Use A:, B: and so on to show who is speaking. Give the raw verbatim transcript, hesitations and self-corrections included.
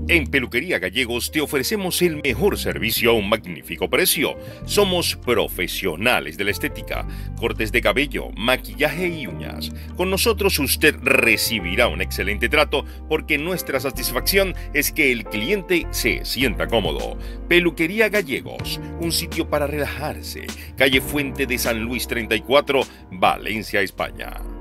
A: En Peluquería Gallegos te ofrecemos el mejor servicio a un magnífico precio. Somos profesionales de la estética, cortes de cabello, maquillaje y uñas. Con nosotros usted recibirá un excelente trato porque nuestra satisfacción es que el cliente se sienta cómodo. Peluquería Gallegos, un sitio para relajarse. Calle Fuente de San Luis treinta y cuatro, Valencia, España.